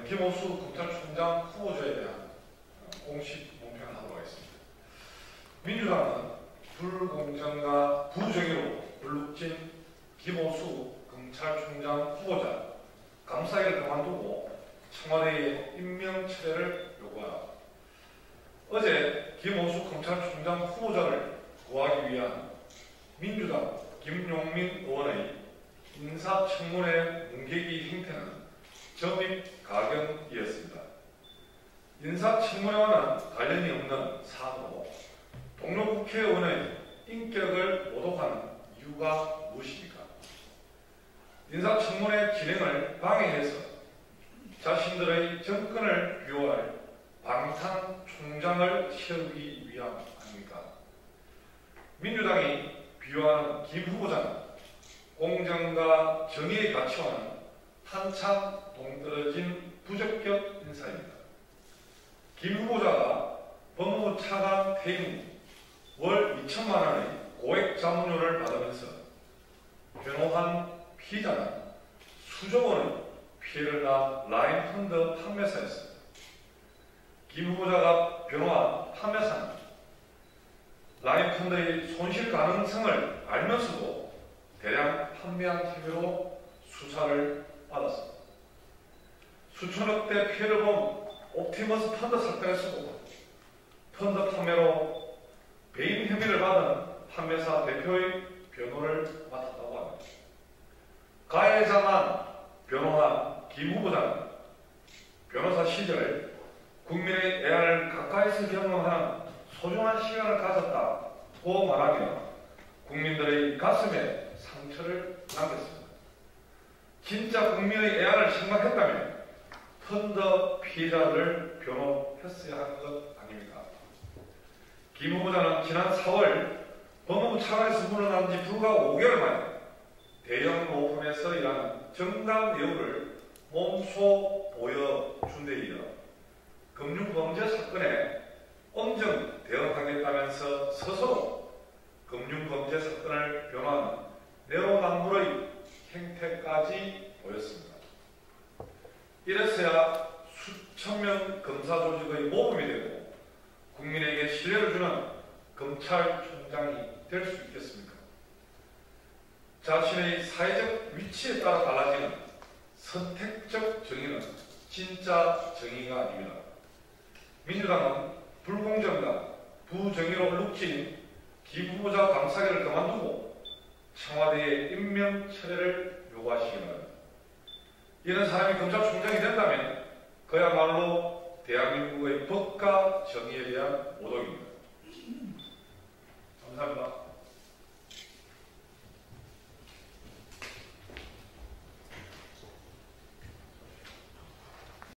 김호수 검찰총장 후보자에 대한 공식 논평을 하도록 하겠습니다. 민주당은 불공정과 부정의로 불룩진 김호수 검찰총장 후보자 감사일을 그만두고 청와대에 임명 철회를 요구하라. 어제 김호수 검찰총장 후보자를 구하기 위한 민주당 김용민 의원의 인사청문회 문개기 행태는 점입 가경이었습니다. 인사청문회와는 관련이 없는 사안으로 동료 국회의원의 인격을 모독하는 이유가 무엇입니까? 인사청문회 진행을 방해해서 자신들의 정권을 비호할 방탄총장을 세우기 위함 아닙니까? 민주당이 비호하는 김 후보자는 공정과 정의의 가치와는 한참 동떨어진 부적격 인사입니다. 김 후보자가 법무부 차관 퇴임 후 월 2천만 원의 고액 자문료를 받으면서 변호한 피의자는 수조 원의 피해를 난 라인 펀드 판매사였습니다. 김 후보자가 변호한 판매사는 라인 펀드의 손실 가능성을 알면서도 대량 판매한 혐의로 수사를 받았습니다. 수천억대 피해를 본 옵티머스 펀드 사건에서도 펀드 판매로 배임 혐의를 받은 판매사 대표의 변호를 맡았다고 합니다. 가해자만 변호한 김 후보자는 변호사 시절 국민의 애환을 가까이서 경험하는 소중한 시간을 가졌다고 말하며 국민들의 가슴에 상처를 남겼습니다. 진짜 국민의 애환을 생각했다면 펀드 피해자를 변호했어야 하는 것 아닙니까? 김 후보자는 지난 4월 법무부 차관에서 물러난 지 불과 5개월 만에 대형 로펌에서 일하는 정당 내용을 몸소 보여준 데 이어 금융범죄 사건에 엄정 대응하겠다면서 스스로 금융범죄 사건을 변호하는 내로남불의 행태까지 보였습니다. 이래서야 수천 명 검사 조직의 모범이 되고 국민에게 신뢰를 주는 검찰총장이 될 수 있겠습니까? 자신의 사회적 위치에 따라 달라지는 선택적 정의는 진짜 정의가 아닙니다. 민주당은 불공정과 부정의로 얼룩진 김 후보자 감사기를 그만두고 청와대에 임명 철회를 요구하시기 바랍니다. 이런 사람이 검찰총장이 된다면 그야말로 대한민국의 법과 정의에 대한 모독입니다. 감사합니다.